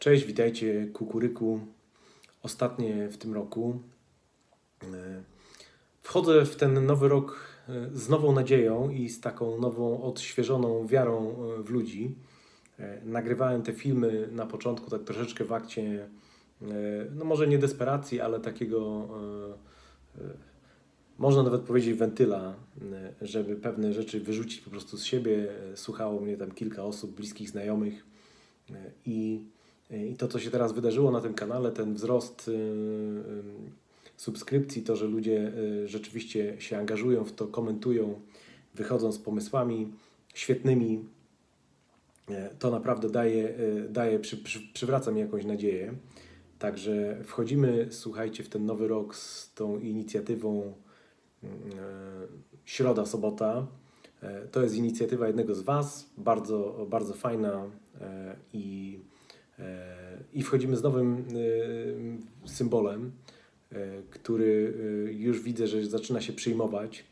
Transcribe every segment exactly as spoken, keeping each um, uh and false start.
Cześć, witajcie Kukuryku. Ostatnie w tym roku. Wchodzę w ten nowy rok z nową nadzieją i z taką nową, odświeżoną wiarą w ludzi. Nagrywałem te filmy na początku tak troszeczkę w akcie, no może nie desperacji, ale takiego, można nawet powiedzieć, wentyla, żeby pewne rzeczy wyrzucić po prostu z siebie. Słuchało mnie tam kilka osób, bliskich znajomych i I to, co się teraz wydarzyło na tym kanale, ten wzrost subskrypcji, to, że ludzie rzeczywiście się angażują w to, komentują, wychodzą z pomysłami świetnymi, to naprawdę daje, daje przy, przy, przywraca mi jakąś nadzieję. Także wchodzimy, słuchajcie, w ten nowy rok z tą inicjatywą Środa, Sobota. To jest inicjatywa jednego z Was, bardzo, bardzo fajna i I wchodzimy z nowym symbolem, który już widzę, że zaczyna się przyjmować.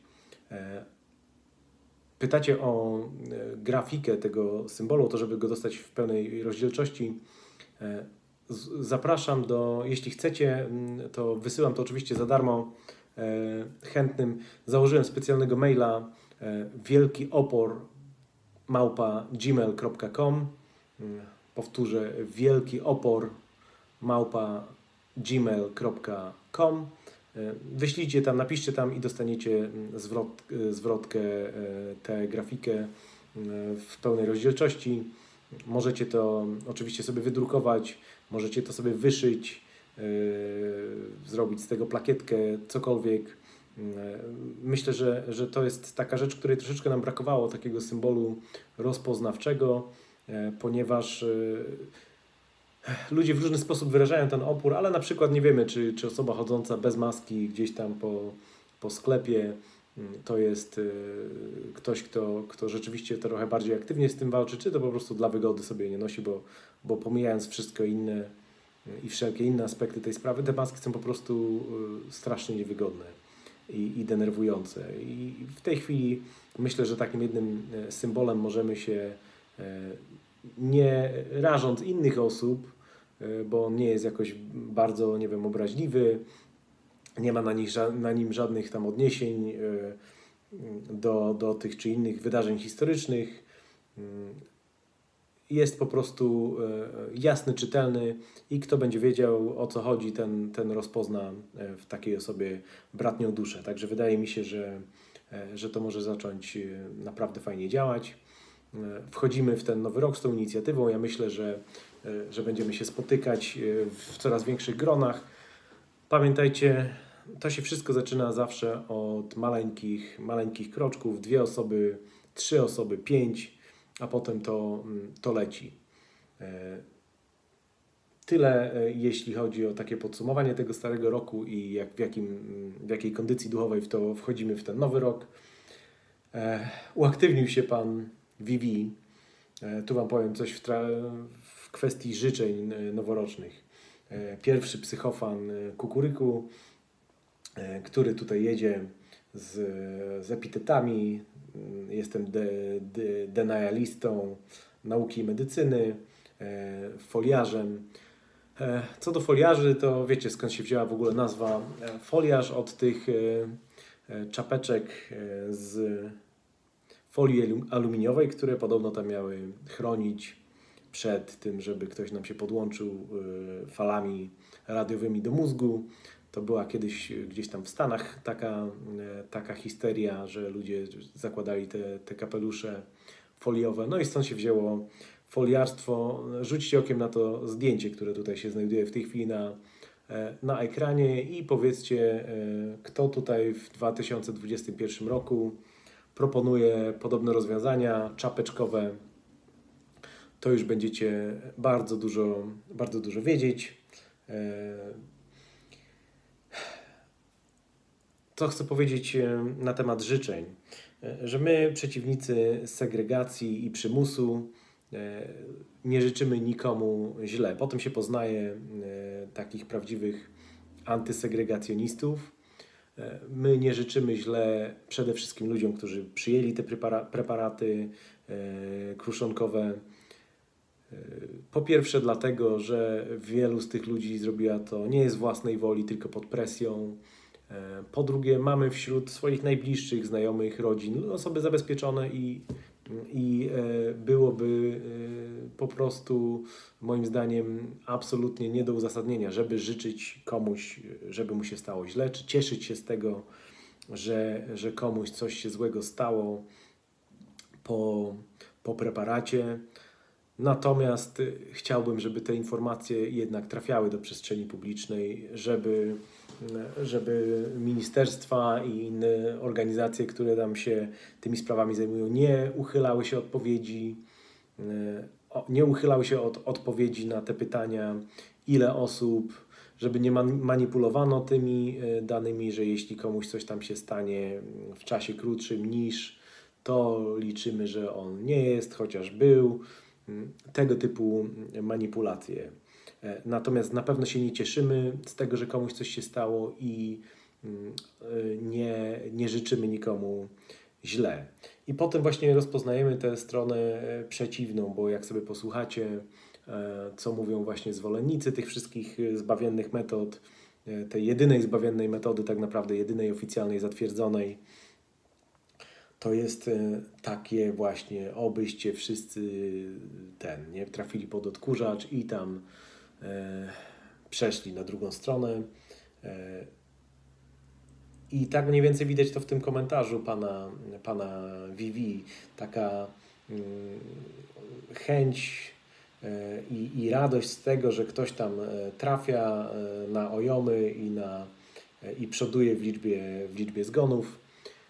Pytacie o grafikę tego symbolu, to żeby go dostać w pełnej rozdzielczości. Zapraszam do, jeśli chcecie, to wysyłam to oczywiście za darmo chętnym. Założyłem specjalnego maila wielki opor małpa gmail kropka com. Powtórzę, wielki opor małpa gmail kropka com. Wyślijcie tam, napiszcie tam i dostaniecie zwrot, zwrotkę, tę grafikę w pełnej rozdzielczości. Możecie to oczywiście sobie wydrukować, możecie to sobie wyszyć, zrobić z tego plakietkę, cokolwiek. Myślę, że, że to jest taka rzecz, której troszeczkę nam brakowało, takiego symbolu rozpoznawczego, ponieważ ludzie w różny sposób wyrażają ten opór, ale na przykład nie wiemy, czy, czy osoba chodząca bez maski gdzieś tam po, po sklepie to jest ktoś, kto, kto rzeczywiście trochę bardziej aktywnie z tym walczy, czy to po prostu dla wygody sobie nie nosi, bo, bo pomijając wszystko inne i wszelkie inne aspekty tej sprawy, te maski są po prostu strasznie niewygodne i, i denerwujące. I w tej chwili myślę, że takim jednym symbolem możemy się, nie rażąc innych osób, bo on nie jest jakoś bardzo, nie wiem, obraźliwy, nie ma na, nich, na nim żadnych tam odniesień do, do tych czy innych wydarzeń historycznych. Jest po prostu jasny, czytelny i kto będzie wiedział, o co chodzi, ten, ten rozpozna w takiej osobie bratnią duszę. Także wydaje mi się, że, że to może zacząć naprawdę fajnie działać. Wchodzimy w ten nowy rok z tą inicjatywą. Ja myślę, że, że będziemy się spotykać w coraz większych gronach. Pamiętajcie, to się wszystko zaczyna zawsze od maleńkich, maleńkich kroczków. Dwie osoby, trzy osoby, pięć, a potem to, to leci. Tyle, jeśli chodzi o takie podsumowanie tego starego roku i jak, w, jakim, w jakiej kondycji duchowej w to wchodzimy w ten nowy rok. Uaktywnił się Pan Vivi. Tu Wam powiem coś w, w kwestii życzeń noworocznych. Pierwszy psychofan Kukuryku, który tutaj jedzie z, z epitetami. Jestem de, de, denialistą nauki i medycyny, foliarzem. Co do foliarzy, to wiecie, skąd się wzięła w ogóle nazwa foliarz, od tych czapeczek z folii aluminiowej, które podobno tam miały chronić przed tym, żeby ktoś nam się podłączył falami radiowymi do mózgu. To była kiedyś gdzieś tam w Stanach taka, taka histeria, że ludzie zakładali te, te kapelusze foliowe. No i stąd się wzięło foliarstwo. Rzućcie okiem na to zdjęcie, które tutaj się znajduje w tej chwili na, na ekranie i powiedzcie, kto tutaj w dwa tysiące dwudziestym pierwszym roku proponuje podobne rozwiązania czapeczkowe. To już będziecie bardzo dużo, bardzo dużo wiedzieć. Co chcę powiedzieć na temat życzeń? Że my, przeciwnicy segregacji i przymusu, nie życzymy nikomu źle. Potem się poznaje takich prawdziwych antysegregacjonistów. My nie życzymy źle przede wszystkim ludziom, którzy przyjęli te preparaty kruszonkowe. Po pierwsze dlatego, że wielu z tych ludzi zrobiła to nie z własnej woli, tylko pod presją. Po drugie, mamy wśród swoich najbliższych, znajomych, rodzin osoby zabezpieczone i, i byłoby po prostu moim zdaniem absolutnie nie do uzasadnienia, żeby życzyć komuś, żeby mu się stało źle, czy cieszyć się z tego, że, że komuś coś się złego stało po, po preparacie. Natomiast chciałbym, żeby te informacje jednak trafiały do przestrzeni publicznej, żeby, żeby ministerstwa i inne organizacje, które tam się tymi sprawami zajmują, nie uchylały się odpowiedzi, nie uchylały się od odpowiedzi na te pytania, ile osób, żeby nie manipulowano tymi danymi, że jeśli komuś coś tam się stanie w czasie krótszym niż, to liczymy, że on nie jest, chociaż był. Tego typu manipulacje. Natomiast na pewno się nie cieszymy z tego, że komuś coś się stało i nie, nie życzymy nikomu źle. I potem właśnie rozpoznajemy tę stronę przeciwną, bo jak sobie posłuchacie, co mówią właśnie zwolennicy tych wszystkich zbawiennych metod, tej jedynej zbawiennej metody, tak naprawdę jedynej oficjalnej, zatwierdzonej, to jest takie właśnie, obyście wszyscy ten, nie, trafili pod odkurzacz i tam e, przeszli na drugą stronę. E, I tak mniej więcej widać to w tym komentarzu pana, pana Vivi. Taka mm, chęć e, i, i radość z tego, że ktoś tam trafia na ojomy i, na, i przoduje w liczbie, w liczbie zgonów.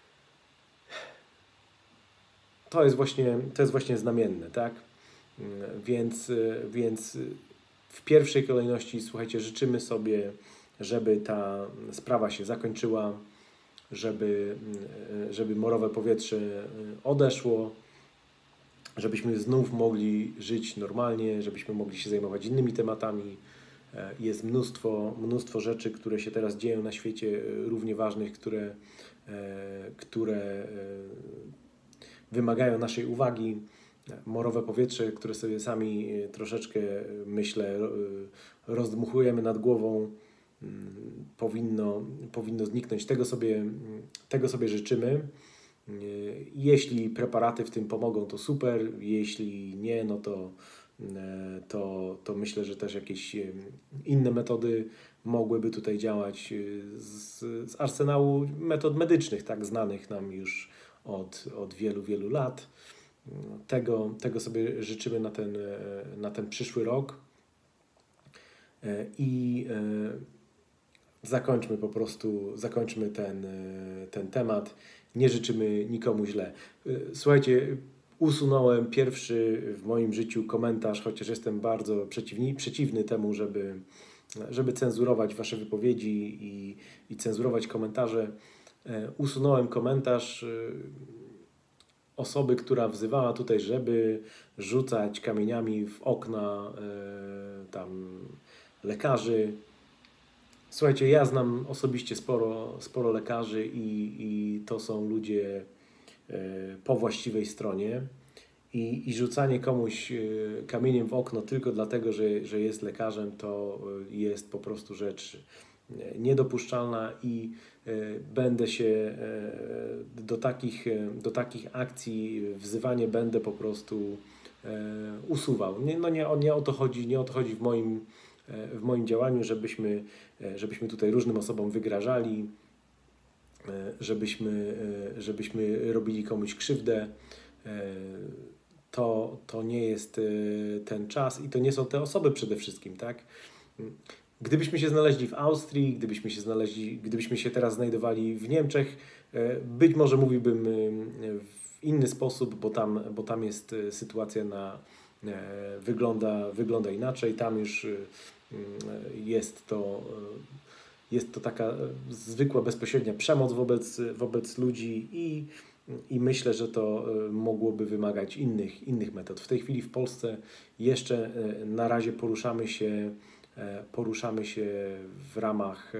To jest właśnie, to jest właśnie znamienne, tak? Więc, więc w pierwszej kolejności, słuchajcie, życzymy sobie, żeby ta sprawa się zakończyła, żeby, żeby morowe powietrze odeszło, żebyśmy znów mogli żyć normalnie, żebyśmy mogli się zajmować innymi tematami. Jest mnóstwo, mnóstwo rzeczy, które się teraz dzieją na świecie, równie ważnych, które, które wymagają naszej uwagi. Morowe powietrze, które sobie sami troszeczkę, myślę, rozdmuchujemy nad głową, powinno, powinno zniknąć. Tego sobie, tego sobie życzymy. Jeśli preparaty w tym pomogą, to super. Jeśli nie, no to, to, to myślę, że też jakieś inne metody mogłyby tutaj działać z, z arsenału metod medycznych, tak znanych nam już od, od wielu, wielu lat. Tego, tego sobie życzymy na ten, na ten przyszły rok. I zakończmy po prostu, zakończmy ten, ten temat. Nie życzymy nikomu źle. Słuchajcie, usunąłem pierwszy w moim życiu komentarz, chociaż jestem bardzo przeciwny, przeciwny temu, żeby, żeby cenzurować wasze wypowiedzi i, i cenzurować komentarze. Usunąłem komentarz osoby, która wzywała tutaj, żeby rzucać kamieniami w okna tam lekarzy. Słuchajcie, ja znam osobiście sporo, sporo lekarzy i, i to są ludzie po właściwej stronie. I, i rzucanie komuś kamieniem w okno tylko dlatego, że, że jest lekarzem, to jest po prostu rzecz niedopuszczalna i będę się do takich, do takich akcji, wzywanie będę po prostu usuwał. Nie, no nie, nie o to chodzi, nie o to chodzi w moim, w moim działaniu, żebyśmy, żebyśmy tutaj różnym osobom wygrażali, żebyśmy, żebyśmy robili komuś krzywdę. To, to nie jest ten czas i to nie są te osoby przede wszystkim, tak? Gdybyśmy się znaleźli w Austrii, gdybyśmy się znaleźli, gdybyśmy się teraz znajdowali w Niemczech, być może mówiłbym w inny sposób, bo tam, bo tam jest sytuacja na, wygląda, wygląda inaczej. Tam już jest to, jest to taka zwykła, bezpośrednia przemoc wobec, wobec ludzi i, i myślę, że to mogłoby wymagać innych, innych metod. W tej chwili w Polsce jeszcze na razie poruszamy się poruszamy się w ramach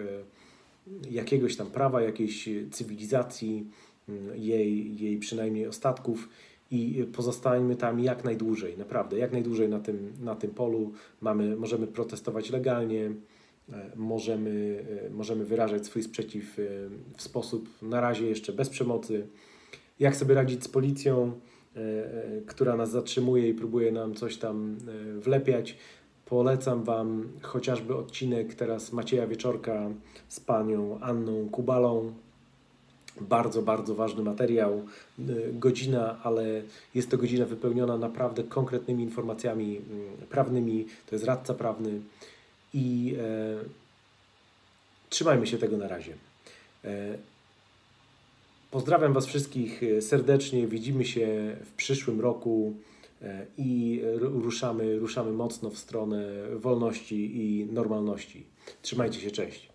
jakiegoś tam prawa, jakiejś cywilizacji, jej, jej przynajmniej ostatków i pozostańmy tam jak najdłużej, naprawdę, jak najdłużej na tym, na tym polu. Mamy, możemy protestować legalnie, możemy, możemy wyrażać swój sprzeciw w sposób na razie jeszcze bez przemocy. Jak sobie radzić z policją, która nas zatrzymuje i próbuje nam coś tam wlepiać. Polecam Wam chociażby odcinek teraz Macieja Wieczorka z panią Anną Kubalą. Bardzo, bardzo ważny materiał, godzina, ale jest to godzina wypełniona naprawdę konkretnymi informacjami prawnymi, to jest radca prawny i e, trzymajmy się tego na razie. E, pozdrawiam Was wszystkich serdecznie, widzimy się w przyszłym roku e, i ruszamy, ruszamy mocno w stronę wolności i normalności. Trzymajcie się, cześć.